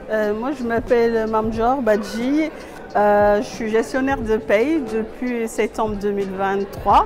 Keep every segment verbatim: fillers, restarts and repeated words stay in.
Euh, moi, je m'appelle Mamjor Badji. Euh, je suis gestionnaire de paye depuis septembre deux mille vingt-trois.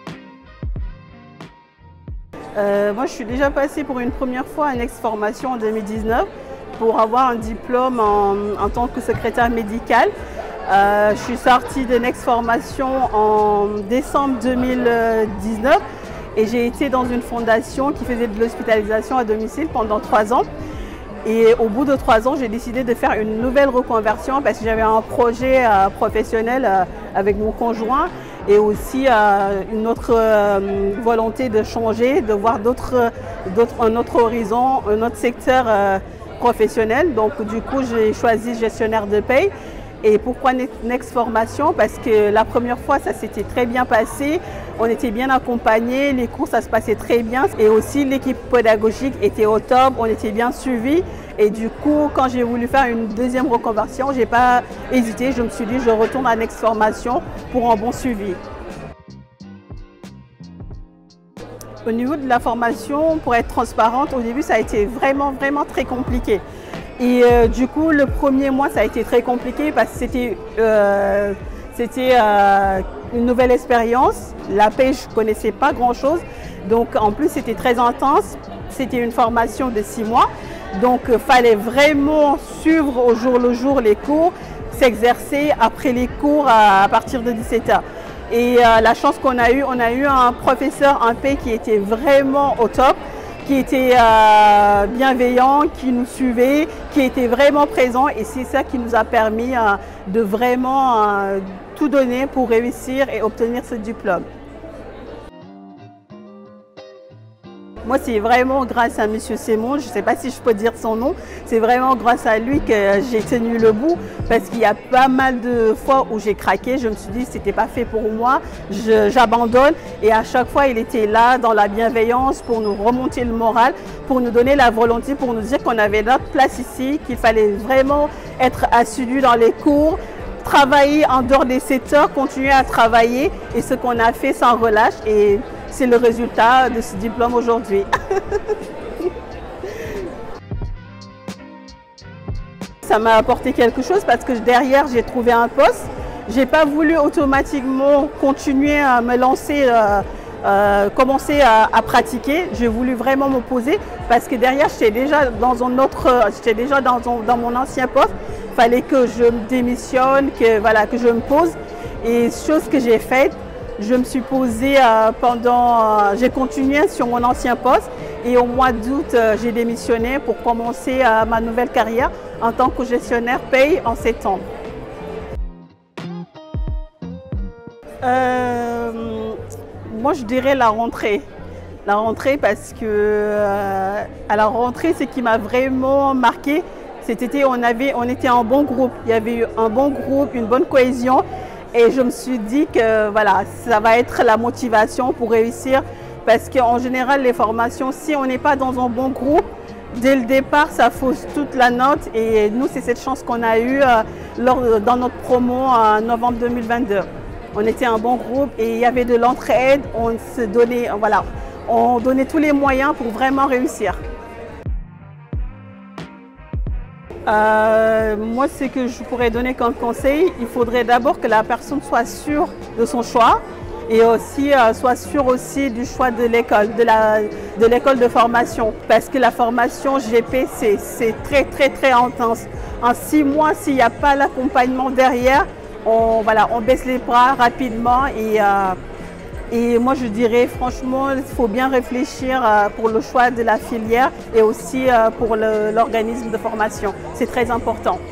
Euh, moi, je suis déjà passée pour une première fois à une ex-formation en deux mille dix-neuf pour avoir un diplôme en, en tant que secrétaire médicale. Euh, je suis sortie d'une ex-formation en décembre deux mille dix-neuf et j'ai été dans une fondation qui faisait de l'hospitalisation à domicile pendant trois ans. Et au bout de trois ans, j'ai décidé de faire une nouvelle reconversion parce que j'avais un projet euh, professionnel euh, avec mon conjoint et aussi euh, une autre euh, volonté de changer, de voir d'autres, d'autres, un autre horizon, un autre secteur euh, professionnel. Donc du coup, j'ai choisi gestionnaire de paye. Et pourquoi Next Formation? Parce que la première fois, ça s'était très bien passé. On était bien accompagnés, les cours, ça se passait très bien. Et aussi, l'équipe pédagogique était au top, on était bien suivis. Et du coup, quand j'ai voulu faire une deuxième reconversion, je n'ai pas hésité. Je me suis dit, je retourne à Next Formation pour un bon suivi. Au niveau de la formation, pour être transparente, au début, ça a été vraiment, vraiment très compliqué. Et euh, du coup, le premier mois, ça a été très compliqué parce que c'était euh, c'était euh, une nouvelle expérience. La paye, je ne connaissais pas grand-chose. Donc, en plus, c'était très intense. C'était une formation de six mois. Donc, il euh, fallait vraiment suivre au jour le jour les cours, s'exercer après les cours à, à partir de dix-sept heures. Et euh, la chance qu'on a eue, on a eu un professeur, un paye qui était vraiment au top, qui était euh, bienveillant, qui nous suivait, qui était vraiment présent et c'est ça qui nous a permis euh, de vraiment euh, tout donner pour réussir et obtenir ce diplôme. Moi, c'est vraiment grâce à M. Simon, je ne sais pas si je peux dire son nom, c'est vraiment grâce à lui que j'ai tenu le bout parce qu'il y a pas mal de fois où j'ai craqué, je me suis dit que ce n'était pas fait pour moi, j'abandonne et à chaque fois il était là dans la bienveillance pour nous remonter le moral, pour nous donner la volonté, pour nous dire qu'on avait notre place ici, qu'il fallait vraiment être assidu dans les cours, travailler en dehors des sept heures, continuer à travailler et ce qu'on a fait sans relâche. Et c'est le résultat de ce diplôme aujourd'hui. Ça m'a apporté quelque chose parce que derrière, j'ai trouvé un poste. Je n'ai pas voulu automatiquement continuer à me lancer, euh, euh, commencer à, à pratiquer. J'ai voulu vraiment me poser parce que derrière, j'étais déjà dans un autre, j'étais déjà dans, dans mon ancien poste. Il fallait que je me démissionne, que, voilà, que je me pose. Et chose que j'ai faite, je me suis posée euh, pendant, euh, j'ai continué sur mon ancien poste et au mois d'août, euh, j'ai démissionné pour commencer euh, ma nouvelle carrière en tant que gestionnaire paye en septembre. Euh, moi, je dirais la rentrée. La rentrée parce que euh, à la rentrée, ce qui m'a vraiment marqué, cet été, on, avait, on était en bon groupe. Il y avait eu un bon groupe, une bonne cohésion. Et je me suis dit que voilà, ça va être la motivation pour réussir parce qu'en général, les formations, si on n'est pas dans un bon groupe, dès le départ, ça fausse toute la note. Et nous, c'est cette chance qu'on a eue euh, lors, dans notre promo en novembre deux mille vingt-deux. On était un bon groupe et il y avait de l'entraide. On se donnait, voilà, on donnait tous les moyens pour vraiment réussir. Euh, moi, ce que je pourrais donner comme conseil, il faudrait d'abord que la personne soit sûre de son choix et aussi euh, soit sûre aussi du choix de l'école, de la, de l'école de formation. Parce que la formation G P, c'est très, très, très intense. En six mois, s'il n'y a pas l'accompagnement derrière, on, voilà, on baisse les bras rapidement et euh, Et moi, je dirais franchement, il faut bien réfléchir pour le choix de la filière et aussi pour l'organisme de formation. C'est très important.